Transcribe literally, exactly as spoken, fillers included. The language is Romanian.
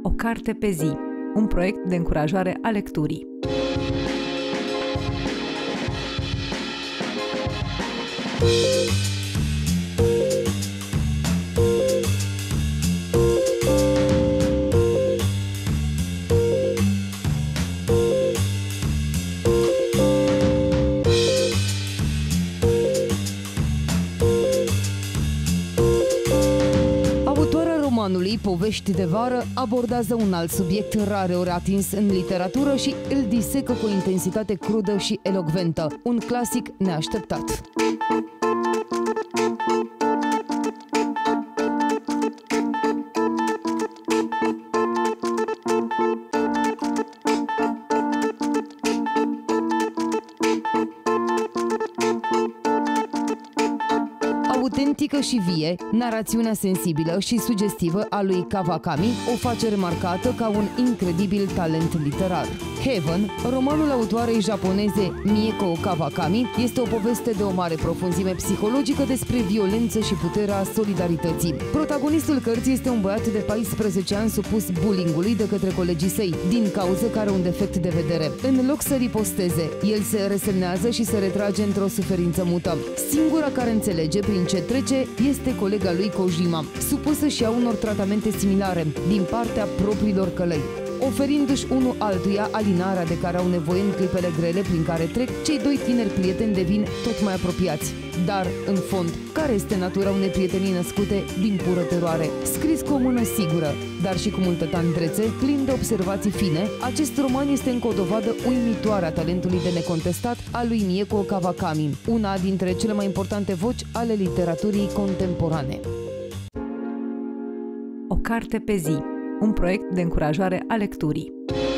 O carte pe zi, un proiect de încurajare a lecturii. Romanului Povești de vară abordează un alt subiect rareori atins în literatură și îl disecă cu o intensitate crudă și elocventă. Un clasic neașteptat. Autentică și vie, narațiunea sensibilă și sugestivă a lui Kawakami o face remarcată ca un incredibil talent literar. Heaven, romanul autoarei japoneze Mieko Kawakami, este o poveste de o mare profunzime psihologică despre violență și puterea solidarității. Protagonistul cărții este un băiat de paisprezece ani supus bullyingului de către colegii săi, din cauza că are un defect de vedere. În loc să riposteze, el se resemnează și se retrage într-o suferință mută. Singura care înțelege prin ce trece este colega lui Kojima, supusă și a unor tratamente similare din partea propriilor călăi, oferindu-și unul altuia alinarea de care au nevoie în clipele grele prin care trec, cei doi tineri prieteni devin tot mai apropiați. Dar, în fond, care este natura unei prietenii născute din pură teroare? Scris cu o mână sigură, dar și cu multă tandrețe, plin de observații fine, acest roman este încă o dovadă uimitoare a talentului de necontestat al lui Mieko Kawakami, una dintre cele mai importante voci ale literaturii contemporane. O carte pe zi, un proiect de încurajare a lecturii.